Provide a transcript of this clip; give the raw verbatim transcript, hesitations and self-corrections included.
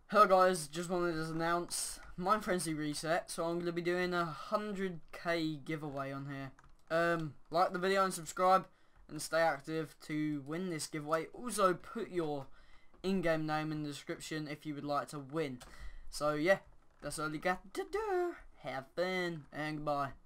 Hello guys, just wanted to announce Minefrenzy reset, so I'm going to be doing a one hundred K giveaway on here. Um, like the video and subscribe and stay active to win this giveaway. Also put your in-game name in the description if you would like to win. So yeah, that's all you got to do. Have fun and goodbye.